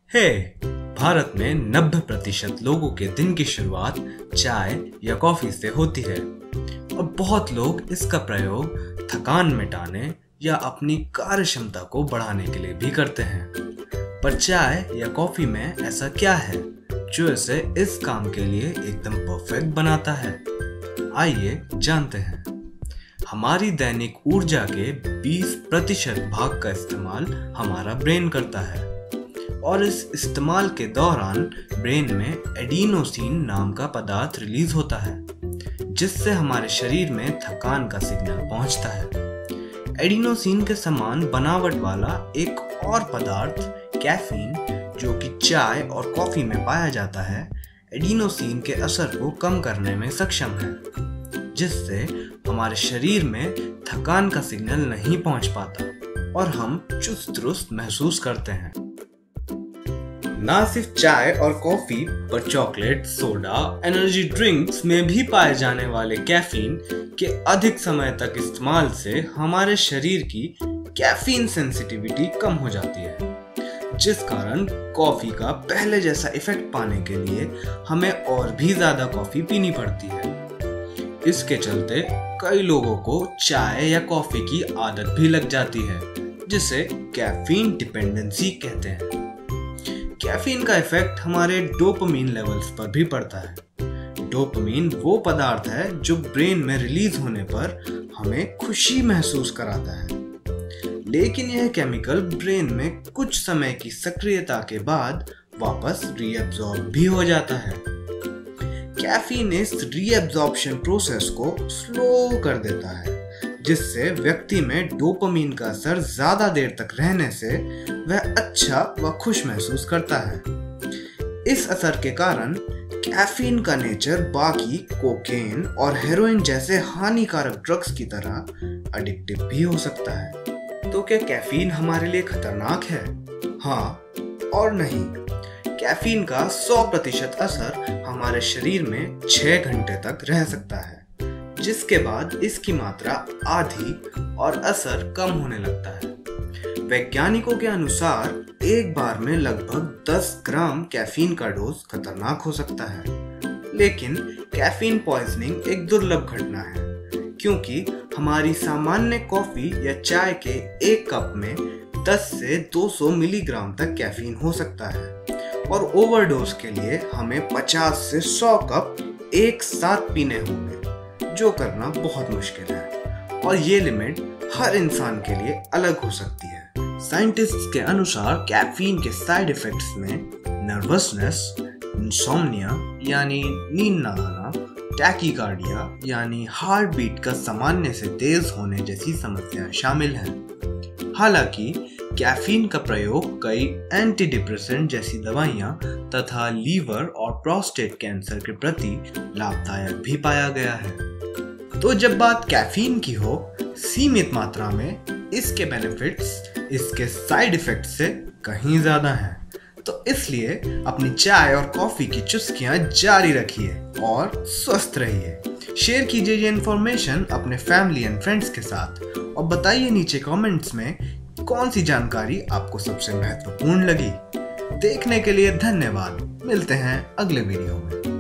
हे, भारत में 90% लोगों के दिन की शुरुआत चाय या कॉफी से होती है और बहुत लोग इसका प्रयोग थकान मिटाने या अपनी कार्य क्षमता को बढ़ाने के लिए भी करते हैं। पर चाय या कॉफी में ऐसा क्या है जो इसे इस काम के लिए एकदम परफेक्ट बनाता है? आइए जानते हैं। हमारी दैनिक ऊर्जा के 20% भाग का इस्तेमाल हमारा ब्रेन करता है और इस इस्तेमाल के दौरान ब्रेन में एडिनोसिन नाम का पदार्थ रिलीज होता है जिससे हमारे शरीर में थकान का सिग्नल पहुंचता है। एडिनोसिन के समान बनावट वाला एक और पदार्थ कैफीन जो कि चाय और कॉफी में पाया जाता है, एडिनोसिन के असर को कम करने में सक्षम है जिससे हमारे शरीर में थकान का सिग्नल नहीं पहुंच पाता और हम चुस्त दुरुस्त महसूस करते हैं। ना सिर्फ चाय और कॉफी पर चॉकलेट, सोडा, एनर्जी ड्रिंक्स में भी पाए जाने वाले कैफीन के अधिक समय तक इस्तेमाल से हमारे शरीर की कैफीन सेंसिटिविटी कम हो जाती है, जिस कारण कॉफी का पहले जैसा इफेक्ट पाने के लिए हमें और भी ज्यादा कॉफी पीनी पड़ती है। इसके चलते कई लोगों को चाय या कॉफी की आदत भी लग जाती है जिसे कैफीन डिपेंडेंसी कहते हैं। कैफीन का इफेक्ट हमारे डोपामिन लेवल्स पर भी पड़ता है। डोपामिन वो पदार्थ है जो ब्रेन में रिलीज होने पर हमें खुशी महसूस कराता है, लेकिन यह केमिकल ब्रेन में कुछ समय की सक्रियता के बाद वापस रीअब्सॉर्ब भी हो जाता है। कैफीन इस रीअब्सॉर्प्शन प्रोसेस को स्लो कर देता है जिससे व्यक्ति में डोपामिन का असर ज्यादा देर तक रहने से वह अच्छा व खुश महसूस करता है। इस असर के कारण कैफीन का नेचर बाकी कोकेन और हेरोइन जैसे हानिकारक ड्रग्स की तरह एडिक्टिव भी हो सकता है। तो क्या कैफीन हमारे लिए खतरनाक है? हाँ और नहीं। कैफीन का 100% असर हमारे शरीर में 6 घंटे तक रह सकता है, जिसके बाद इसकी मात्रा आधी और असर कम होने लगता है। वैज्ञानिकों के अनुसार एक बार में लगभग 10 ग्राम कैफीन का डोज खतरनाक हो सकता है, लेकिन कैफीन पॉइजनिंग एक दुर्लभ घटना है क्योंकि हमारी सामान्य कॉफी या चाय के एक कप में 10 से 200 मिलीग्राम तक कैफीन हो सकता है और ओवरडोज के लिए हमें 50 से 100 कप एक साथ पीने होंगे, जो करना बहुत मुश्किल है और ये लिमिट हर इंसान के लिए अलग हो सकती है। साइंटिस्ट्स के अनुसार कैफीन के साइड इफेक्ट्स में नर्वसनेस, इंसोम्निया यानी नींद न आना, टैकीकार्डिया यानी हार्ट बीट का सामान्य से तेज होने जैसी समस्याएं शामिल हैं। हालांकि कैफीन का प्रयोग कई एंटी डिप्रेसेंट जैसी दवाइयां तथा लीवर और प्रोस्टेट कैंसर के प्रति लाभदायक भी पाया गया है। तो जब बात कैफीन की हो, सीमित मात्रा में इसके बेनिफिट्स इसके साइड इफेक्ट्स से कहीं ज्यादा हैं। तो इसलिए अपनी चाय और कॉफी की चुस्कियां जारी रखिए और स्वस्थ रहिए। शेयर कीजिए ये इन्फॉर्मेशन अपने फैमिली एंड फ्रेंड्स के साथ और बताइए नीचे कमेंट्स में कौन सी जानकारी आपको सबसे महत्वपूर्ण लगी। देखने के लिए धन्यवाद। मिलते हैं अगले वीडियो में।